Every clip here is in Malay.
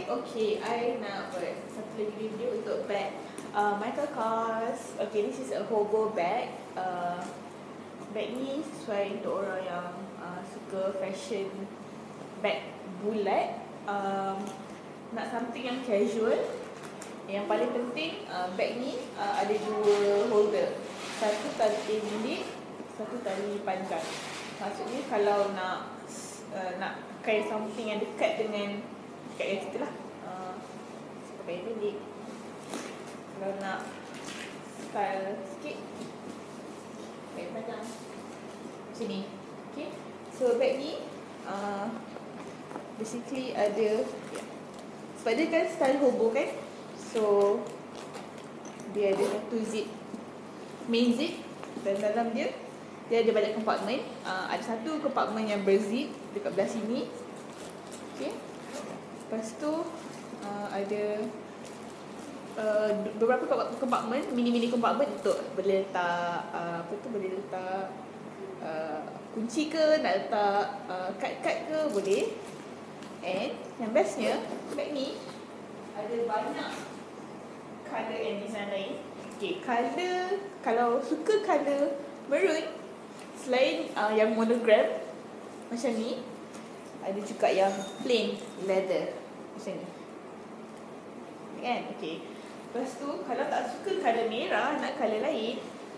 Okay, I nak buat satu lagi review untuk bag Michael Kors. Okay, this is a hobo bag. Bag ni sesuai untuk orang yang suka fashion bag bulat. Nak something yang casual. Yang paling penting, bag ni ada dua holder. Satu tali pendek, satu tali panjang. Maksudnya kalau nak pakai something yang dekat dengan kita lah, pakai pendek. Kalau nak style sikit, pakai panjang macam ni. Okay, so bag ni basically ada, sebab dia kan style hobo kan, so dia ada satu zip, main zip, dan dalam dia ada banyak kompartmen. Ada satu kompartmen yang berzip dekat belah sini. Okay, lepas tu ada beberapa kompartmen, mini kompartmen untuk boleh letak boleh letak kunci ke, nak letak kad ke boleh. And yang bestnya, bag ni ada banyak colour and design lain. Okay, colour, kalau suka colour maroon, selain yang monogram macam ni, ada juga yang plain leather macam ni kan. Okay, lepas tu kalau tak suka colour merah, nak colour lain,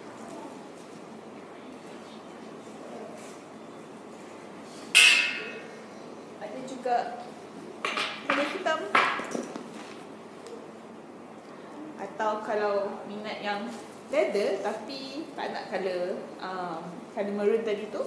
ada juga colour hitam. Atau kalau minat yang leather tapi tak nak colour maroon tadi tu,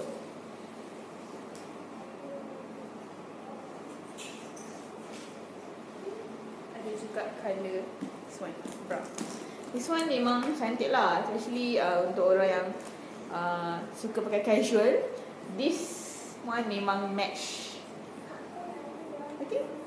ada juga colour this one, brown. This one memang cantik lah, especially untuk orang yang suka pakai casual. This one memang match. Okay.